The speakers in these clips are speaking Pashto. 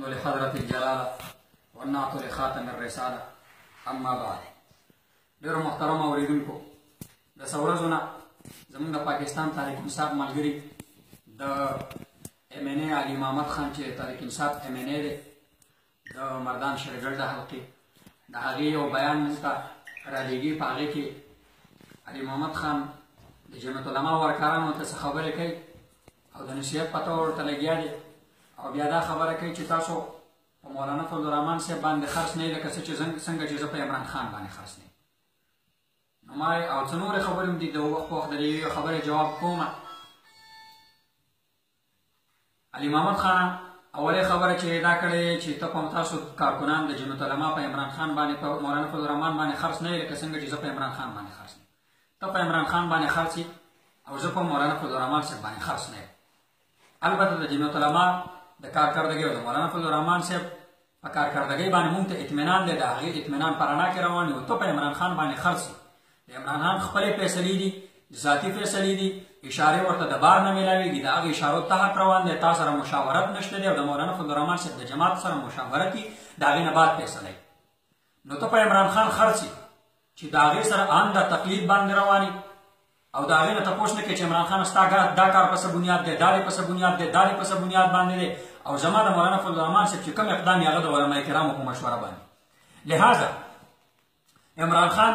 الحمد لحضرة الجلالة والنعت لخاتم الرسالة. أما بعد، ډیرو محترم اوریدونکو، د څو زمونږ د پاکستان تحریک انصاف ملګري د MNA علي محمد خان چې تحریک انصاف MNA دی د مردان شریګل د حلقې د هغې یو بیان موږ ته رالیږي. په هغې کې علي محمد خان د جمعیت علما ورکارانو ته څه خبرې کوي او د نصیحت په طور ورته لګیا دی، او بیا دا خبره کوي چې تاسو په مولانا فضل الرحمن صاحب باندې خرڅ نه یې لکه څنګه چې زه په عمران خان باندې خرڅ نه یم. نو ما او څه نورې خبرې هم دي، د وخت په وخت د یوې خبرې جواب کوم. علي محمد خان اولې خبره چې دا کړې چې ته په تاسو کارکنان د جمعیت علما په عمران خان باندې په مولانا فضل الرحمن باندې خرڅ نه یې لکه څنګه چې زه په عمران خان باندې خرڅ نه یم. ته په عمران خان باندې خرڅ یې او زه په مولانا فضل الرحمن صاحب باندې خرڅ نه یم. البته د جمعیت علما د کارکردګۍ او د مولانا فضل الرحمن صاحب په کارکردګۍ باندې موږ ته اطمینان دی، د هغې اطمینان په رڼا کې روان یو. ته په عمران خان باندې خرڅ یې، د عمران خان خپلې فیصلې دي، ذاتي فیصلې دي، اشارې ورته د بار نه میلاوېږي، د هغې اشارو تحت روان دی. تا سره مشاورت نشته دی او د مولانا فضل الرحمن صاحب د جماعت سره مشاورت دي، د هغې نه بعد فیصله. نو ته په عمران خان خرڅ یې چې د هغې سره ان د تقلید باندې رواني او د هغې نه تپوس نه کوې چې عمران خان ستا دا کار په څه بنیاد دی، دا دې په څه بنیاد دی، دا دې په څه بنیاد باندې دی، او زما د مولانا فضل الرحمن صاحب چې کوم اقدام یې هغه د علما کرامو په مشوره باندې. لہذا عمران خان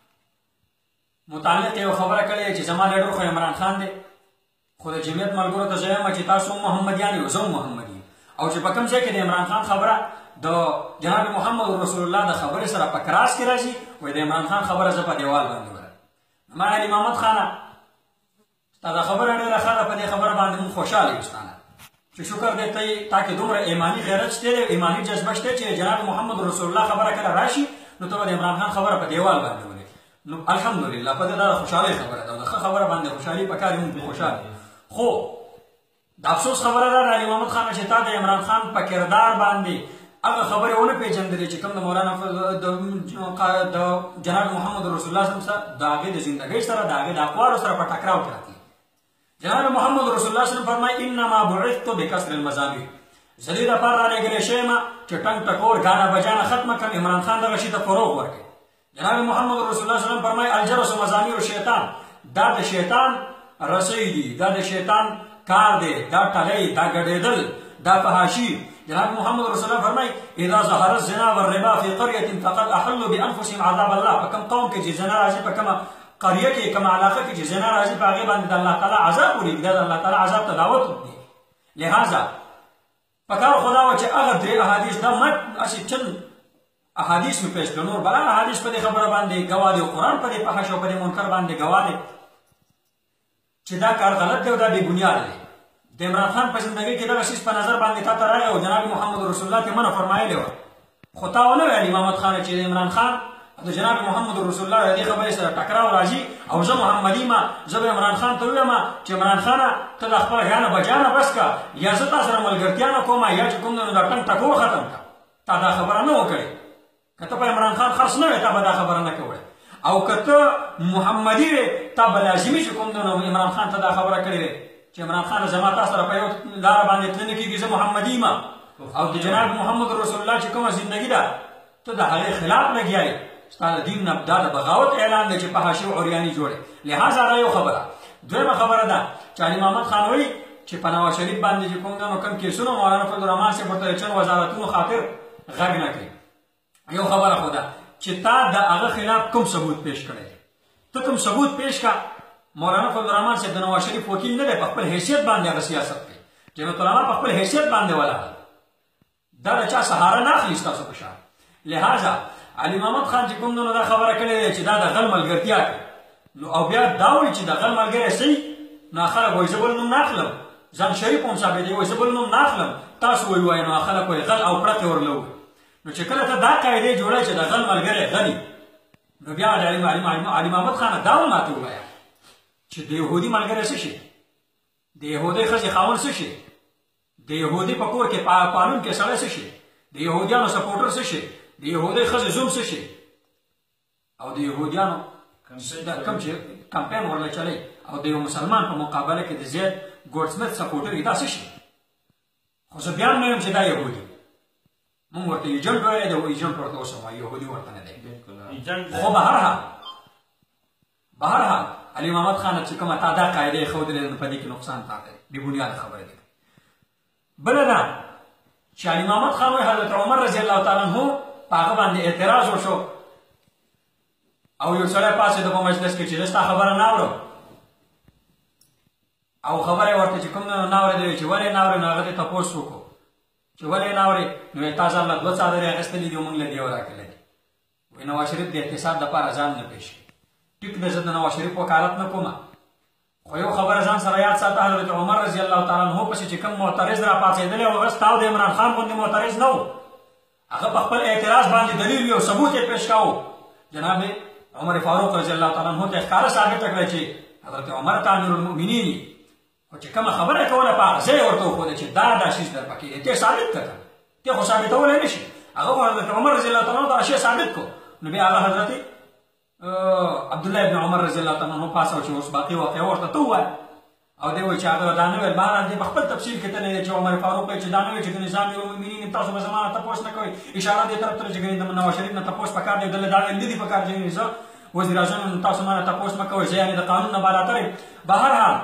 متعلق یو خبره کړې چې زما لیډر خو عمران خان دی، خو د جمعیت ملګرو ته زه یم چې تاسو هم محمدیان یو، زه هم محمد یم، او چې په کوم ځای کې د عمران خان خبره د جناب محمد رسول الله د خبرې سره په کراس کې راځي، وایي د عمران خان خبره زه په دیوال باندې ورم. ما علي محمد خانه ستا دا خبره ډېره ښه ده، په دې خبره باندې موږ خوشحاله یو ستانه چې شکر دی تا کې دومره ایماني غیرت شته دی، ایماني جذبه شته چې جناب محمد رسول الله خبره کله راشي نو ته به د عمران خان خبره په دیوال باندې ولې. نو الحمدلله په دې دا خوشحالۍ خبره ده او د ښه خبره باندې خوشحالي پکار یې موږ پرې خوشحاله. خو د افسوس خبره ده د علي محمد خان چې تا د عمران خان په کردار باندې هغه خبرې ونه پېژندلې چې کوم د مولانا د جناب محمد رسول الله صلی الله علیه وسلم د هغې د زندګۍ سره د هغې د اقوالو سره په ټکراو کې راتلي. جناب محمد رسول الله صلی الله علیه وسلم فرمایي انما بعثت بکسر المزامیر، زه دې دپاره رالېږلی شوی یم چې ټنګ ټکور ګانا بجانه ختمه کړم، عمران خان دغه شي ته فروغ ورکړي. جناب محمد رسول الله صلی الله علیه وسلم فرمایي الجرس مزامیر شیطان، دا د شیطان رسۍ دي، دا د شیطان کار دی، دا ټلی، دا ګډېدل، دا فحاشي. جناب محمد رسول الله فرمایي اذا ظهر الزنا والربا في قريه فقد احلوا بانفسهم عذاب الله. په کوم قوم کې چې زنا راځي، په کومه قریه کې، کومه علاقه کې چې زنا راځي، په هغې باندې د الله تعالی عذاب ورېږي، دا د الله تعالی عذاب ته دعوت ورکړي. لہذا پکار خو دا وه چې هغه درې احادیث دا مټ هسې چند احادیث مې پیش کړه، نور بلا احادیث په دې خبره باندې ګواه دی او قرآن په دې فحش او په دې منکر باندې ګواه دی چې دا کار غلط دی او دا بې بنیاد دی. د عمران خان په زندګۍ کې دغه شیز په نظر باندې تا ته راغی او جناب محمد رسول الله ته منع فرمایلې وه، خو تا ونه ویل امامت خان چې د عمران خان د جناب محمد رسول الله د دې خبرې سره ټکراو راځي او زه محمد یم، زه به عمران خان ته ووایم چې عمران خانه ته د خپله ګانه بجانه بس که یا زه تا سره ملګرتیا نه کوم یا چې کوم دی نو دا ټنګ ټکور ختم کړه. تا دا خبره نه وه کړې. که ته په عمران خان خرڅ نه وې تا به دا خبره نه کولی، او که ته محمدي وې تا به لازمي چې کوم دی نو عمران خان ته دا خبره کړې وې چې عمران خان زما تا سره په یو لاره باندې تللی نه کېږي، زه محمدي یم او د جناب محمد رسول الله چې کومه زندګي ده ته د هغې خلاف لګیا یې، ستا د دین نه دا د بغاوت اعلان دی چې فحاشي او عریاني جوړې. لہذا دا یو خبره. دویمه خبره ده چې علي محمد خان وایي چې په نواز شریف باندې چې کوم دی نو کوم کیسونه مولانا فضل الرحمن صاحب ورته د چند وزارتونو خاطر غږ نه کوي. یو خبره خو ده چې تا د هغه خلاف کوم ثبوت پیش کړی دی، ته کوم ثبوت پیش کا. مولانا فضل الرحمن صاحب د نواز شریف وکیل نه دی، په خپل حیثیت باندې هغه سیاست کوي. جمعیت علما په خپل حیثیت باندې ولاړ، دا د چا سهاره نه اخلي ستاسو په شان. لہذا علي محمد خان چې کوم نو دا خبره کړې دی چې دا د غل ملګرتیا کوي، نو او بیا دا وایي چې د غل ملګری صحیح، نو خلک وایي زه بل نوم نه اخلم، ځان شریف هم ثابتوي وایي زه بل نوم نه اخلم، تاسو وایي نو خلک وایي غل او پړقې ورله وایي. نو چې کله ته دا قاعدې جوړوې چې د غل ملګری غلي، نو بیا د علي محمد خان دا هم ماته ووایه چې د یهودي ملګری څه شي، د یهودۍ ښځې خاوند څه شي، د یهودي په کور کې پالونکی سړی څه شي، د یهودیانو سپورټر څه شي، د یهودۍ ښځې زوم څه شي، او د یهودیانو کوم چې کمپین ورله چلی او د یو مسلمان په مقابله کې د زید ګوډ سمت سپورټر دا څه شي. خو زه بیا هم نه یم چې دا یهودي، مونږ ورته ایجنټ ویلی دی، او ایجنټ ورته اوس هم وایي، یهودي ورته نه دی. خو بهرحال علي محمد خان چې کومه تا دا قاعده یې ښودلې ده، په دې کې نقصان تا ته دی، بېبنیاده خبره دی. بله دا چې علي محمد خان وایي حضرت عمر رضی الله تعالی عنه په هغه باندې اعتراض وشو، او یو سړی پاڅېده په مجلس کې چې زه ستا خبره نه اورم، او خبره یې ورته چې کوم نه اورېدلې چې ولې نه اورې، نو هغه ته تپوس وکړو چې ولې نه اورې، نو یې تا ځان له 2 څادرې اخیستلې دي او موږ له دې راکړلی دي. وایي نواز شریف د اقتصاد دپاره ځان نه پېښ کړي. ټیک ده، زه د نواز شریف وکالت نه کومه، خو یو خبره ځان سره یاد ساته، حضرت عمر رضی الله تعالی عنه پسې چې کوم معترض را پاڅېدلی او هغه ستا او د عمران خان غوندې معترض نه و، هغه په خپل اعتراض باندې دلیل او ثبوت یې پېښ کاوه. جناب عمر فاروق رضی الله تعالی عنه ته ښکاره ثابته کړه چې حضرت عمر ته امیر المؤمنین، خو چې کومه خبره کوله په هغه ځای یې ورته وښوده چې دا شیز در پکې دی، ته ثابت کړه، ته خو ثابتولی نه شي. هغه خو حضرت عمر رضی الله تعالی عنه دا شی ثابت کړو، نو بیا هغه حضرت عبدالله ابن عمر رضی الله تعالی عنه پاسه چې اوس باقي واقعه ورته ته ووایه، او دی وایي چې هغه دا نه ویل. بهرحال دی په خپل تفصیل کې تللی دی چې عمر فاروق وایي چې دا نه وایي چې د نظام المؤمنین تاسو به زما نه تپوس نه کوئ، اشاره دې طرف ته چې ګنې د نواز شریف نه تپوس پکار دی، دله دا ویل نه دي پکار چې زه وزیر اعظم تاسو ما نه تپوس مه کوئ، زه یعنې د قانون نه بالاتر یم. بهرحال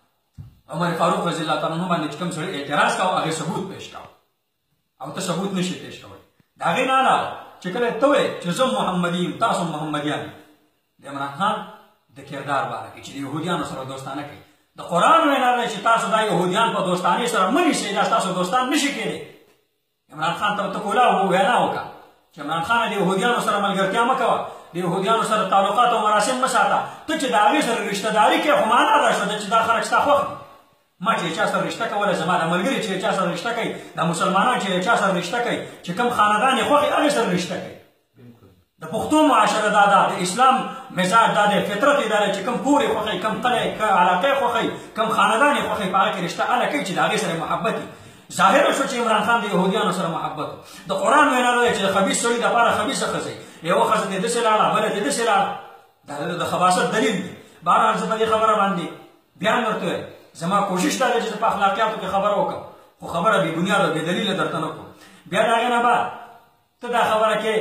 عمر فاروق رضی الله تعالی عنه باندې چې کوم سړي اعتراض کاوه، هغې ثبوت پېښ کاوه، او ته ثبوت نشي پېښ کولی. د هغې نه علاوه چې کله ته وایې چې زه محمدي یم، تاسو محمدیان یو، د عمران خان د کردار باره کې چې د یهودیانو سره دوستانه کوي، د قرآن وینا دی چې تاسو دا یهودیان په دوستانې سره مه نیسئ، دا ستاسو دوستان نشي کېدی. عمران خان ته ته کولا وینا وکړه چې عمران خان د یهودیانو سره ملګرتیا مه کوه، د یهودیانو سره تعلقات او مراسم مه ساته، ته چې د هغې سره رشته داري کوې، خو معنا دا شوه چې دا خلک ستا خوښ دي. ما چې چا سره رشته کوله، زما د ملګري چې چا سره رشته کوي، د مسلمانان چې چا سره رشته کوي، چې کوم خاندان یې خوښ وي هغې سره رشته کوي. د پښتو معاشره دا ده، د اسلام مزاج دا دی، فطرت یې دا دی چې کوم کور یې خوښوي، کوم قلعه یې علاقه یې خوښوي، کوم خاندان یې خوښوي، په هغه کې رشته هله کوي چې د هغې سره محبت وي. ظاهره شو چې عمران خان د یهودیانو سره محبت و. د قرآن وینا ده چې د خبیث سړي دپاره خبیثه ښځه یوه ښځه دې داسې لاړه، بله دې داسې لاړه، دا د خباثت دلیل دی. بهرحال زه په دې خبره باندې بیان ورته وایم، زما کوشش دا دی چې زه په اخلاقیاتو کې خبره وکړم، خو خبره بې بنیاده او بې دلیله درته نه کړم. بیا د هغې نه بعد ته دا خبره کې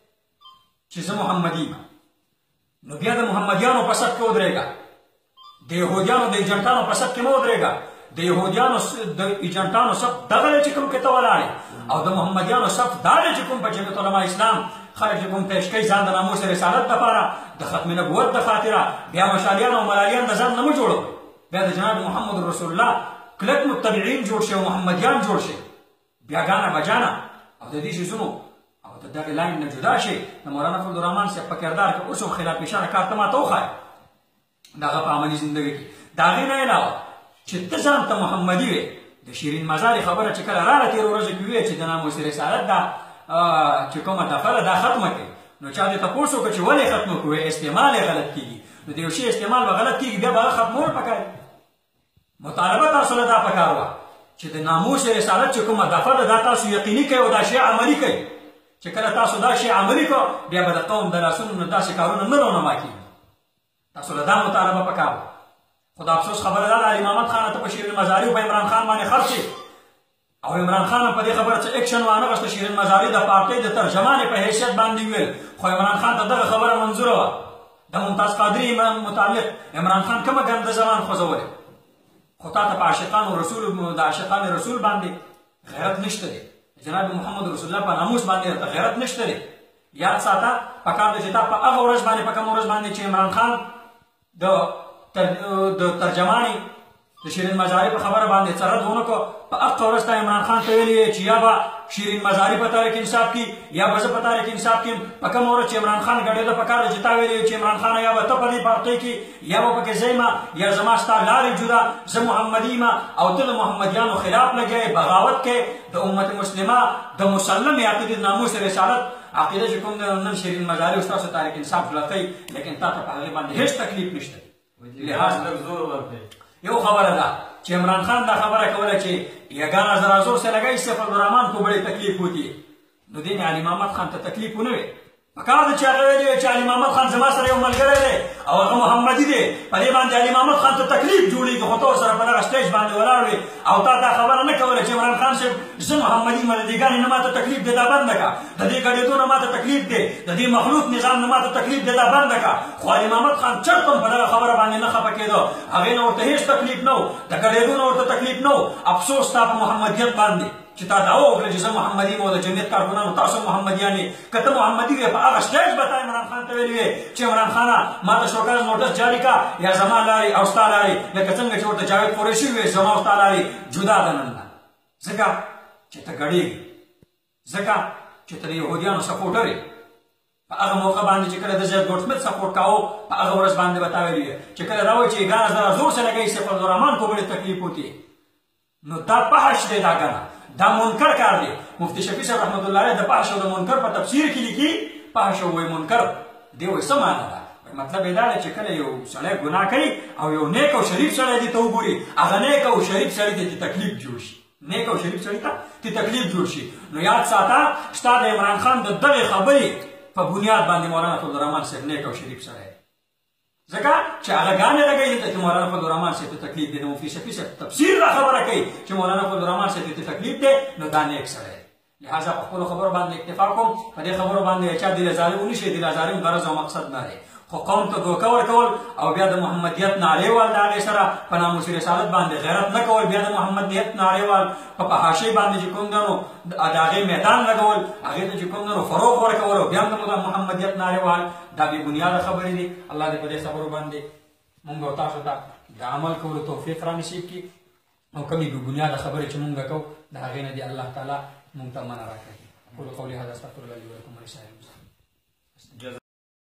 چې زه محمدي یم، نو بیا د محمدیانو په صف کې ودرېږه، د یهودیانو د ایجنټانو په صف کې مه ودرېږه. د یهودیانو د ایجنټانو صف دغه دی چې کوم کې ته ولاړې، او د محمدیانو صف دا دی چې کوم په جمعیت علما اسلام خلک چې کوم پیش کوي ځان د ناموس رسالت دپاره، د ختم نبوت د خاطره، بیا مشالیان او ملالیان د ځان نه مه جوړوئ، بیا د جناب محمد رسول الله کلک متبعین جوړ شي او محمدیان جوړ شي، بیا ګانه بجانه او د دې شیزونو او د دغې لاین نه جدا شي. د مولانا فضل الرحمن صاحب په کردار کې اوس هم خلاف پیشانه کار ته ما ته وښایه د هغه په عملي زندګۍ کې. د هغې نه علاوه چې ته ځان ته محمدي وې، د شیرین مزاري خبره چې کله راله تېرو ورځو کې وې چې د ناموس رسالت دا چې کومه دفعه ده دا ختمه کړي، نو چا دې تپوس وکړه چې ولې ختمه کړو؟ استعمال یې غلط کېږي، نو د یو شي استعمال به غلط کېږي، بیا به هغه ختمول پکار. مطالبه تاسو له دا پکار وه چې د ناموس رسالت چې کومه دفعه ده دا تاسو یقیني کوئ او دا شی عملي کوئ، چې کله تاسو دا شی عملي کړو بیا به د قوم د لاسونو نه داسې کارونه نه رونما کېږي. تاسو له دا مطالبه پکار وه. خو د افسوس خبره دا ده علي محمد خان ته په شیرین مزاري په عمران خان باندې خرڅ شي، او عمران خان په دې خبره څه اکشن وانغسته. شیرین مزاري د پارټۍ د ترجمان په حیثیت باندې ویل، خو عمران خان ته دغه خبره منظوره وه. د ممتاز قادري متعلق عمران خان کومه ګنده زبان خوځولې، خو تا ته په عاشقانو رسول د عاشقان رسول باندې غیرت نشته دی، جناب محمد رسول الله په ناموس باندې درته غیرت نشته دی. یاد ساته پکار دی چې تا په هغه ورځ باندې په کومه ورځ باندې چې عمران خان د ترجماني د شیرین مزاري په خبره باندې څه رد ونه کړو، په هغه ورځ ته عمران خان ته ویلي چې یا به شیرین مزاري په تاریخ انصاف کې یا به زه په تاریخ انصاف کې. په کومه ورځ چې عمران خان ګډېده پکار دی چې تا ویلي چې عمران خان یا به ته په دې پارټۍ کې یا به پکې زه یم یا زما ستا لارې جدا، زه محمدي یم او ته د محمدیانو خلاف لګیې، بغاوت کې د امت مسلمه د مسلم عقیدې ناموس رسالت عقیده چې کوم نن شیرین مزاري ستاسو تاریخ انصاف لټوي، لیکن تا ته په هغې باندې هېڅ تکلیف نشته. لحاظ یو خبره ده چې عمران خان دا خبره کوله چې یگانه زرازور سے لگائی سیف الرحمن کو بڑے تکلیف ہوتی ہے، نو دین علی محمد خان ته تکلیف ونه وي، پکار ده چې هغه ویلي چې علي محمد خان زما سره یو ملګری دی او هغه محمدي دی په دې باندې علي محمد خان ته تکلیف جوړېږي خو ته ورسره په دغه سټیج باندې ولاړ وې او تا دا خبره نه کوله چې عمران خان صاحب زه محمدي یم د دې ګانې نه ماته تکلیف دی دا بنده کړه د دې ګډېدو نه ماته تکلیف دی د دې مخلوط نظام نه ماته تکلیف دی دا بنده کړه خو علي محمد خان چرته هم په دغه خبره باندې نه خفه کېده هغې نه ورته هېڅ تکلیف نه و د ګډېدو نه ورته تکلیف نه و افسوس ستا په محمدیت باندې چې تا دعوه وکړه چې زه محمدي یم او د جمعیت کارکونانو تاسو محمدیان یې که ته محمدي وې په هغه سټیج به تا عمران خان ته ویلي وې چې عمران خانه ما ته شوکاز نوټس جاري کړه یا زما لارې او ستا لارې لکه څنګه چې ورته جاوید قریشي وې زما او ستا لارې جدا ده نن ځکه چې ته ګډېږي ځکه چې ته د یهودیانو سپورټر یې په هغه موقع باندې چې کله د زید ګوډ سمت سپورټ کاوه په هغه ورځ باندې به تا ویلي وې چې کله دا وایي چې 11000 زور سے لګوي سیف الرحمن کو بڑی تکلیف ہوتی ہے نو دا فحش دی دا ګنه دا منکر کار دی مفتی شفیع صاحب رحمت الله علیه د فحش او د منکر په تفسیر کې لیکي فحش او منکر دی وایي څه معنا ده مطلب یې دا دی چې کله یو سړی ګناه کوي او یو نیک او شریف سړی دې ته وګوري هغه نیک او شریف سړی ته تکلیف جوړ شي نیک او شریف سړی ته تکلیف جوړ شي نو یاد ساته ستا د عمران خان د دغې خبرې په بنیاد باندې مولانا فضلالرحمن صاحب نیک او شریف سړی ځکه چې هغه ګانې لګوي ته چې مولانا فضلالرحمن صاحب ته تکلیف دی د مفتی شفیع صاحب تفسیر را خبره کوي چې مولانا فضلالرحمن صاحب ته تکلیف دی نو دا نیک سړی لہذا په خپلو خبرو باندې اکتفا کوم په دې خبرو باندې چا دل ظالم ونشي دل ظالم غرض او مقصد نه دی خو قوم ته دوکه ورکول او بیا د محمدیت نارې وال د هغې سره په ناموس رسالت باندې غیرت نه کول بیا د محمدیت نارې وال په فحاشۍ باندې چې کوم دنو د هغې میدان لګول هغې ته چې کوم دنو فروغ ورکول او بیا هم د محمدیت نارې وال دا بې بنیاده خبرې دي الله دې په دې خبرو باندې مونږ او تاسو ته د عمل کولو توفیق را نصیب کړي او کومې بې بنیاده خبرې چې مونږ کوو د هغې نه دې الله تعالی مونږ ته منع راکړي اقول قولي هذا استغفر الله لي ولكم ولسائر المسلمين